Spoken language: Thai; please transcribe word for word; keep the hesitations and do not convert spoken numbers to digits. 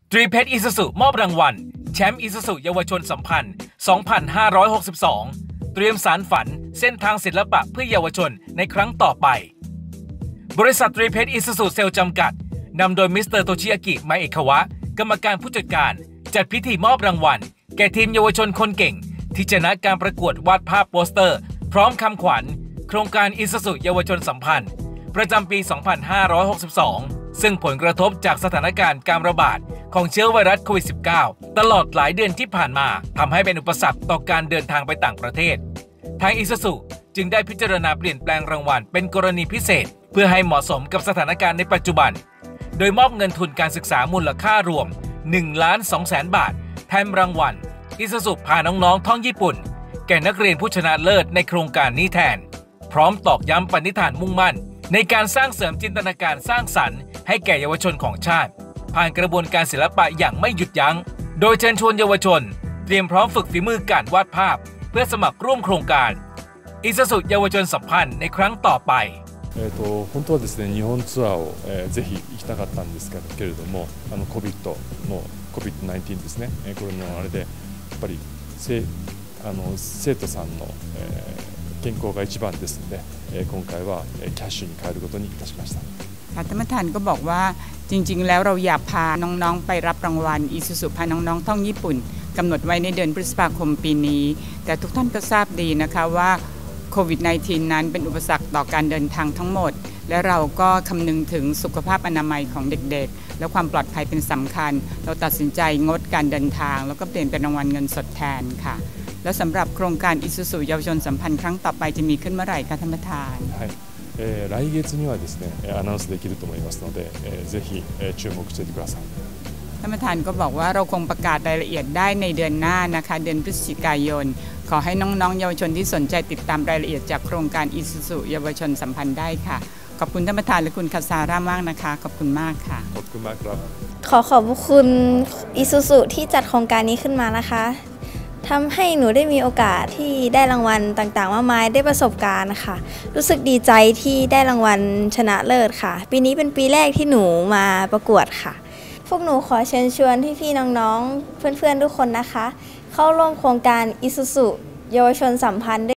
ตรีเพชรอิซูซุมอบรางวัลแชมป์อิซูซุเยาวชนสัมพันธ์ สองพันห้าร้อยหกสิบสอง เตรียมสารฝันเส้นทางศิลปะเพื่อเยาวชนในครั้งต่อไปบริษัทตรีเพชรอิซูซุเซลจำกัดนำโดยมิสเตอร์โตชิอากิไมเอะคาวะกรรมการผู้จัดการจัดพิธีมอบรางวัลแก่ทีมเยาวชนคนเก่งที่ชนะการประกวดวาดภาพโปสเตอร์พร้อมคำขวัญโครงการอิซูซุเยาวชนสัมพันธ์ประจำปี สองพันห้าร้อยหกสิบสอง ซึ่งผลกระทบจากสถานการณ์การระบาดของเชื้อไวรัสโควิด สิบเก้า ตลอดหลายเดือนที่ผ่านมาทำให้เป็นอุปสรรคต่อการเดินทางไปต่างประเทศทางอิซูซุจึงได้พิจารณาเปลี่ยนแปลงรางวัลเป็นกรณีพิเศษเพื่อให้เหมาะสมกับสถานการณ์ในปัจจุบันโดยมอบเงินทุนการศึกษามูลค่ารวม หนึ่งล้านสองแสน บาทแทนรางวัลอิซูซุพาน้องๆท่องญี่ปุ่นแก่นักเรียนผู้ชนะเลิศในโครงการนี้แทนพร้อมตอกย้ำปณิธานมุ่งมั่นในการสร้างเสริมจินตนาการสร้างสรรค์ให้แก่เยาวชนของชาติผ่านกระบวนการศิลปะอย่างไม่หยุดยั้งโดยเชิญชวนเยาวชนเตรียมพร้อมฝึกฝีมือการวาดภาพเพื่อสมัครร่วมโครงการอิซูซุเยาวชนสัมพันธ์ในครั้งต่อไปえーと本当はですね日本ツアーを、えー、ぜひ行きたかったんですけれどもあの コビッド の コビッドナインティーン ですね、えー、これのあれでやっぱりせあの生徒さんの、えー、健康が一番ですので、えー、今回は、えー、キャッシュに変えることにいたしましたท่านประธานก็บอกว่าจริงๆแล้วเราอยากพาน้องๆไปรับรางวัลอิซูซุพาน้องๆท่องญี่ปุ่นกำหนดไว้ในเดือนพฤษภาคมปีนี้แต่ทุกท่านก็ทราบดีนะคะว่าโควิด สิบเก้า นั้นเป็นอุปสรรคต่อการเดินทางทั้งหมดและเราก็คำนึงถึงสุขภาพอนามัยของเด็กๆและความปลอดภัยเป็นสำคัญเราตัดสินใจงดการเดินทางแล้วก็เปลี่ยนเป็นรางวัลเงินสดแทนค่ะแล้วสำหรับโครงการอิซูซุเยาวชนสัมพันธ์ครั้งต่อไปจะมีขึ้นเมื่อไหร่คะท่านประธานえー、来月にはですねアナウンスできると思いますので、えー、ぜひ、えー、注目していてくださいท่านประธานก็บอกว่าเราคงประกาศรายละเอียดได้ในเดือนหน้านะคะเดือนพฤศจิกายนขอให้น้องๆเยาวชนที่สนใจติดตามรายละเอียดจากโครงการอิซูซุเยาวชนสัมพันธ์ได้ค่ะขอบคุณท่านประธานและคุณคาซาร่ามากนะคะขอบคุณมากค่ะขอบคุณมากครับขอขอบคุณอิซูซุที่จัดโครงการนี้ขึ้นมานะคะทำให้หนูได้มีโอกาสที่ได้รางวัลต่างๆมากมายได้ประสบการณ์ค่ะรู้สึกดีใจที่ได้รางวัลชนะเลิศค่ะปีนี้เป็นปีแรกที่หนูมาประกวดค่ะพวกหนูขอเชิญชวนพี่ๆน้องๆเพื่อนๆทุกคนนะคะเข้าร่วมโครงการอิซูซุเยาวชนสัมพันธ์